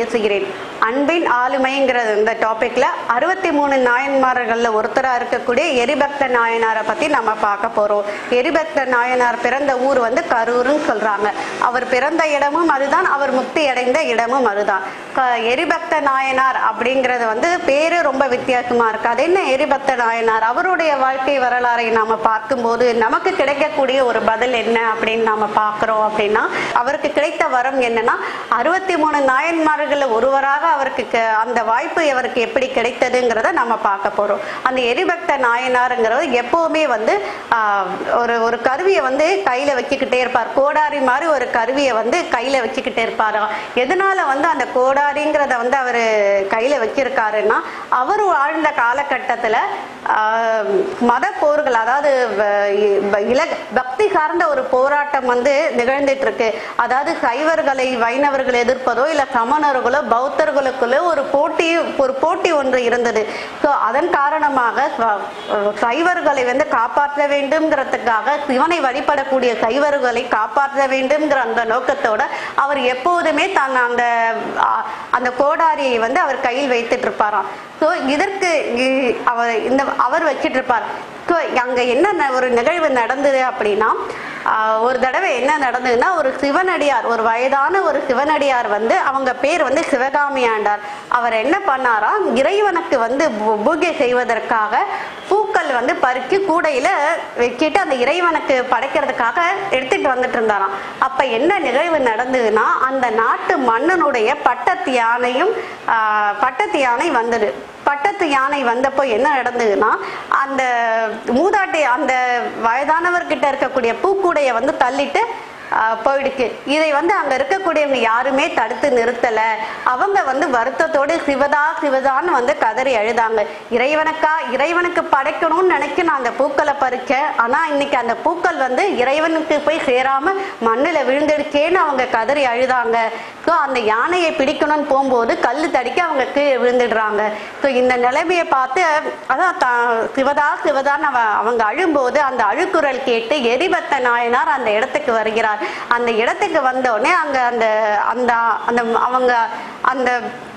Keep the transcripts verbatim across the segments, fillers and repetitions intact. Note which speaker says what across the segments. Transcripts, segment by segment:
Speaker 1: பேசுகிறேன். அன்பின் ஆளுமைங்கிற இந்த டாபிக்ல அறுபத்தி மூணு நாயன்மார்கள்ல ஒருத்தரா இருக்கக்கூடிய எரிபக்த நாயனாரை பத்தி நம்ம பார்க்க போறோம். எரிபக்த நாயனார் பிறந்த ஊர் வந்து கரூர்னு சொல்றாங்க. அவர் பிறந்த இடமும் அதுதான், அவர் முக்தி அடைந்த இடமும் அதுதான். எரிபக்த நாயனார் அப்படிங்கிறது வந்து பேரு ரொம்ப வித்தியாசமா இருக்கு. அது என்ன எரிபக்த நாயனார்? அவருடைய வாழ்க்கை வரலாறை நாம பார்க்கும்போது நமக்கு கிடைக்கக்கூடிய ஒரு பதில் என்ன அப்படின்னு நாம பார்க்கிறோம். அப்படின்னா அவருக்கு கிடைத்த வரம் என்னன்னா, அறுபத்தி மூணு நாயன்மார்கள் ஒருவராக அவருக்கு அந்த வாய்ப்பு அவருக்கு எப்படி கிடைத்ததுங்கிறத நம்ம பார்க்க போறோம். அந்த எரிபக்த நாயனாருங்கிறது எப்பவுமே வந்து ஆஹ் ஒரு ஒரு கருவியை வந்து கையில வச்சுக்கிட்டே இருப்பார். கோடாரி மாதிரி ஒரு கருவியை வந்து கையில வச்சுக்கிட்டே இருப்பாரு. எதனால வந்து அந்த கோடாரிங்கிறத வந்து அவரு கையில வச்சிருக்காருன்னா, அவர் வாழ்ந்த காலகட்டத்துல ஆஹ் மத போர்கள், அதாவது பக்தி சார்ந்த ஒரு போராட்டம் வந்து நிகழ்ந்துட்டு இருக்கு. அதாவது சைவர்களை வைணவர்கள் எதிர்ப்பதோ இல்ல சமணர்களோ பௌத்தர்களுக்குள்ள ஒரு போட்டி ஒரு போட்டி ஒன்று இருந்தது. ஸோ அதன் காரணமாக சைவர்களை வந்து காப்பாற்ற வேண்டும்ங்கிறதுக்காக, சிவனை வழிபடக்கூடிய சைவர்களை காப்பாற்ற வேண்டும்ங்கிற அந்த நோக்கத்தோட அவர் எப்போதுமே தான் அந்த அந்த கோடாரியை வந்து அவர் கையில் வைத்துட்டு இருப்பாராம். ஸோ இதற்கு அவர் இந்த அவர் வச்சிட்டு இருப்பார். அங்க என்ன ஒரு நிகழ்வு நடந்தது அப்படின்னா, ஒரு தடவை என்ன நடந்ததுன்னா, ஒரு சிவனடியார், ஒரு வயதான ஒரு சிவனடியார் வந்து, அவங்க பேர் வந்து சிவகாமி ஆண்டார். அவர் என்ன பண்ணாரா, இறைவனுக்கு வந்து பூஜை செய்வதற்காக பூக்கள் வந்து பறிச்சு கூடையில வச்சுட்டு அந்த இறைவனுக்கு படைக்கிறதுக்காக எடுத்துட்டு வந்துட்டு இருந்தாராம். அப்ப என்ன நிகழ்வு நடந்ததுன்னா, அந்த நாட்டு மன்னனுடைய பட்டத்து யானையும் ஆஹ் பட்டத்து யானை வந்தது. பட்டத்து யானை வந்தப்போ என்ன நடந்ததுன்னா, அந்த மூதாட்டி அந்த வயதானவர்கிட்ட இருக்கக்கூடிய பூக்கூடைய வந்து தள்ளிட்டு போயிடுச்சு. இதை வந்து அங்க இருக்கக்கூடியவங்க யாருமே தடுத்து நிறுத்தல. அவங்க வந்து வருத்தத்தோடு சிவதா சிவதான்னு வந்து கதறி அழுதாங்க. இறைவனுக்கா இறைவனுக்கு படைக்கணும்னு நினைச்சு நான் அந்த பூக்களை பறிச்சேன், ஆனா இன்னைக்கு அந்த பூக்கள் வந்து இறைவனுக்கு போய் சேராம மண்ணுல விழுந்துடுச்சேன்னு அவங்க கதறி அழுதாங்க. ஸோ அந்த யானையை பிடிக்கணும்னு போகும்போது கல்லு தடிக்க அவங்க கீழே விழுந்துடுறாங்க. ஸோ இந்த நிலைமையை பார்த்து அதான் சிவதா சிவதான்னு அவங்க அழும்போது அந்த அழுக்குரல் கேட்டு எரிபக்த நாயனார் அந்த இடத்துக்கு வருகிறார். அந்த இடத்துக்கு வந்தோடனே அங்க அந்த அந்த அந்த அவங்க அந்த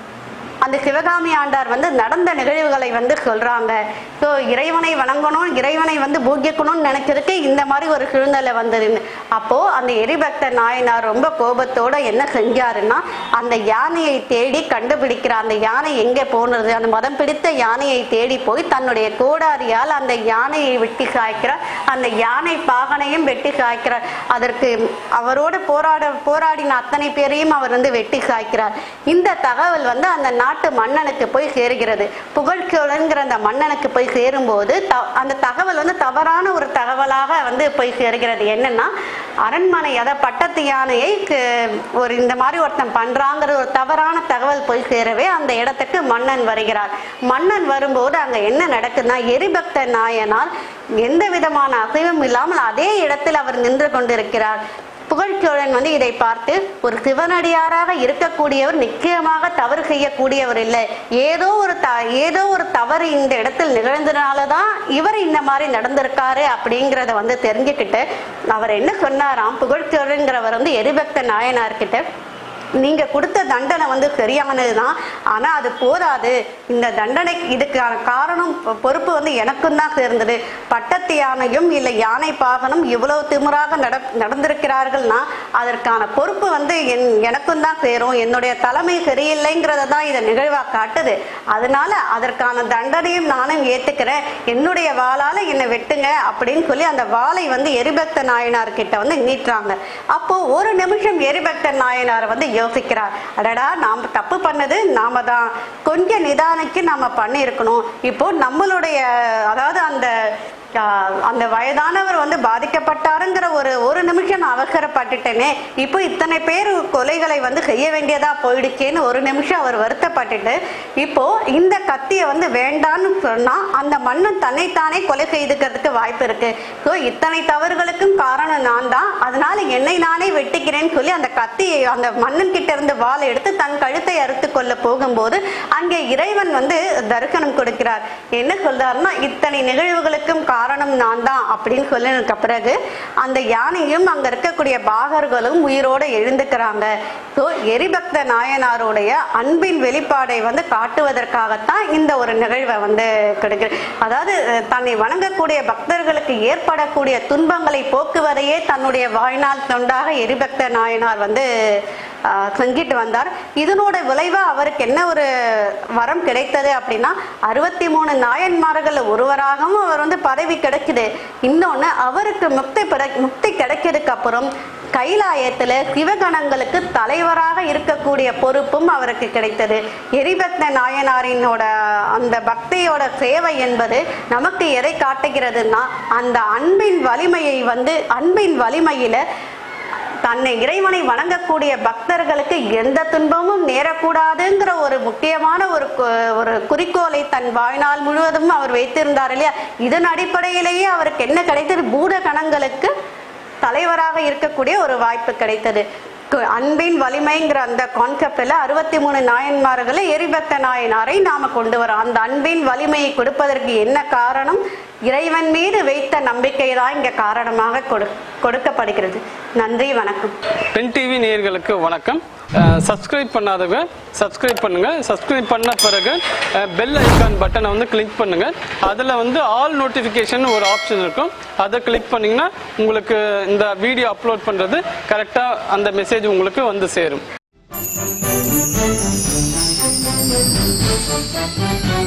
Speaker 1: அந்த சிவகாமி ஆண்டார் வந்து நடந்த நிகழ்வுகளை வந்து சொல்றாங்க. ஸோ இறைவனை வணங்கணும், இறைவனை வந்து பூஜிக்கணும்னு நினைச்சதுக்கு இந்த மாதிரி ஒரு சூழ்நிலை வந்ததுன்னு. அப்போ அந்த எரிபக்த நாயனார் ரொம்ப கோபத்தோட என்ன செஞ்சாருன்னா, அந்த யானையை தேடி கண்டுபிடிக்கிறார். அந்த யானை எங்கே போனது, அந்த மதம் பிடித்த யானையை தேடி போய் தன்னுடைய கோடாரியால் அந்த யானையை வெட்டி சாய்க்கிறார். அந்த யானை பாகனையும் வெட்டி சாய்க்கிறார். அதற்கு அவரோடு போராட போராடின அத்தனை பேரையும் அவர் வந்து வெட்டி சாய்க்கிறார். இந்த தகவல் வந்து அந்த நாட்டு மன்னனுக்கு போய் சேருகிறது. புகழ்ச்சோழன்கிற அந்த மன்னனுக்கு போய் சேரும்போது அந்த தகவல் வந்து தவறான ஒரு தகவலாக வந்து போய் சேருகிறது. என்னன்னா, அரண்மனை அத பட்டத்து யானையை ஒரு இந்த மாதிரி ஒருத்தன் பண்றாங்கிற ஒரு தவறான தகவல் போய் சேரவே அந்த இடத்துக்கு மன்னன் வருகிறார். மன்னன் வரும்போது அங்க என்ன நடக்குதுன்னா, எரிபக்த நாயனார் எந்த விதமான அசைவும் இல்லாமல் அதே இடத்தில் அவர் நின்று கொண்டிருக்கிறார். புகழ்ச்சோழன் வந்து இதை பார்த்து, ஒரு சிவனடியாராக இருக்கக்கூடியவர் நிச்சயமாக தவறு செய்யக்கூடியவர் இல்லை, ஏதோ ஒரு த ஏதோ ஒரு தவறு இந்த இடத்தில் நிகழ்ந்தனாலதான் இவர் இந்த மாதிரி நடந்திருக்காரு அப்படிங்கிறத வந்து தெரிஞ்சுக்கிட்டு அவர் என்ன சொன்னாராம், புகழ்ச்சோழன்கிறவர் வந்து எரிபக்த நாயனார்கிட்ட, நீங்க கொடுத்த தண்டனை வந்து சரியானதுதான், ஆனா அது போதாது, இந்த தண்டனை இதுக்கான காரணம் பொறுப்பு வந்து எனக்கும் தான் சேர்ந்தது. பட்டத்து யானையும் இல்லை யானை பாகனும் இவ்வளவு திமிராக நட நடந்திருக்கிறார்கள்னா அதற்கான பொறுப்பு வந்து என் எனக்கும் தான் சேரும், என்னுடைய தலைமை சரியில்லைங்கிறத தான் இதை நிகழ்வா காட்டுது. அதனால அதற்கான தண்டனையும் நானும் ஏத்துக்கிறேன், என்னுடைய வாளால என்னை வெட்டுங்க அப்படின்னு சொல்லி அந்த வாளை வந்து எரிபக்த நாயனார் கிட்ட வந்து நீட்டுறாங்க. அப்போ ஒரு நிமிஷம் எரிபக்த நாயனார் வந்து யோசிக்கிறார், அடடா நாம தப்பு பண்ணது நாம தான், கொஞ்சம் நிதானிக்கு நாம பண்ணி இருக்கணும். இப்போ நம்மளுடைய அதாவது அந்த அந்த வயதானவர் வந்து பாதிக்கப்பட்டாருங்கிற ஒரு ஒரு நிமிஷம் நான் அவசரப்பட்டுட்டேனே, இப்போ இத்தனை பேர் கொலைகளை வந்து செய்ய வேண்டியதா போயிடுச்சேன்னு ஒரு நிமிஷம் அவர் வருத்தப்பட்டுட்டு, இப்போ இந்த கத்தியை வந்து வேண்டான்னு சொன்னா அந்த மன்னன் தன்னைத்தானே கொலை செய்துக்கிறதுக்கு வாய்ப்பு இருக்கு. ஸோ இத்தனை தவறுகளுக்கும் காரணம் நான் தான், அதனால என்னை நானே வெட்டிக்கிறேன்னு சொல்லி அந்த கத்தியை அந்த மன்னன் கிட்ட இருந்து வாளை எடுத்து தன் கழுத்தை அறுத்து கொள்ள போகும்போது அங்கே இறைவன் வந்து தரிசனம் கொடுக்கிறார். என்ன சொல்றாருன்னா, இத்தனை நிகழ்வுகளுக்கும் காரணம் நான் தான் அப்படின்னு சொல்லினதுக்கு பிறகு அந்த யானையும் அங்க இருக்கக்கூடிய பாகர்களும் உயிரோட எழுந்துக்கிறாங்க. ஸோ எரிபக்த நாயனாருடைய அன்பின் வெளிப்பாடை வந்து காட்டுவதற்காகத்தான் இந்த ஒரு நிகழ்வை வந்து கிடைக்கிறது. அதாவது தன்னை வணங்கக்கூடிய பக்தர்களுக்கு ஏற்படக்கூடிய துன்பங்களை போக்குவதையே தன்னுடைய வாழ்நாள் தொண்டாக எரிபக்த நாயனார் வந்து செஞ்சிட்டு வந்தார். இதனோட விளைவா அவருக்கு என்ன ஒரு வரம் கிடைத்தது அப்படின்னா அறுபத்தி மூணு நாயன்மார்கள் ஒருவராகவும் அவர் வந்து பதவி கிடைக்குது. இன்னொன்னு அவருக்கு முக்தி முக்தி கிடைக்கிறதுக்கு அப்புறம் கைலாயத்துல சிவகணங்களுக்கு தலைவராக இருக்கக்கூடிய பொறுப்பும் அவருக்கு கிடைத்தது. எரிபக்த நாயனாரினோட அந்த பக்தியோட சேவை என்பது நமக்கு எதை காட்டுகிறதுனா அந்த அன்பின் வலிமையை வந்து அன்பின் வலிமையில தன்னை இறைவனை வணங்கக்கூடிய பக்தர்களுக்கு எந்த துன்பமும் நேரக்கூடாதுங்கிற ஒரு முக்கியமான ஒரு ஒரு குறிக்கோளை தன் வாழ்நாள் முழுவதும் அவர் வைத்திருந்தார் இல்லையா. இதன் அடிப்படையிலேயே அவருக்கு என்ன கிடைத்தது, பூத கணங்களுக்கு தலைவராக இருக்கக்கூடிய ஒரு வாய்ப்பு கிடைத்தது. அன்பின் வலிமைங்கிற அந்த கான்செப்ட்ல அறுபத்தி மூணு நாயன்மார்களை எரிபக்த நாயனாரை நாம கொண்டு வரோம். அந்த அன்பின் வலிமையை கொடுப்பதற்கு என்ன காரணம், இறைவன் மீது வைத்த நம்பிக்கை தான் இங்க காரணமாக கொடு கொடுக்கப்படுகிறது. நன்றி, வணக்கம்.
Speaker 2: பென் டிவி நேயர்களுக்கு வணக்கம். சப்ஸ்கிரைப் பண்ணாதவங்க சப்ஸ்கிரைப் பண்ணுங்க. சப்ஸ்கிரைப் பண்ண பிறகு பெல் ஐக்கான் பட்டனை வந்து கிளிக் பண்ணுங்க. அதில் வந்து ஆல் நோட்டிஃபிகேஷன் ஒரு ஆப்ஷன் இருக்கும். அதை கிளிக் பண்ணீங்கன்னா உங்களுக்கு இந்த வீடியோ அப்லோட் பண்ணுறது கரெக்டாக அந்த மெசேஜ் உங்களுக்கு வந்து சேரும்.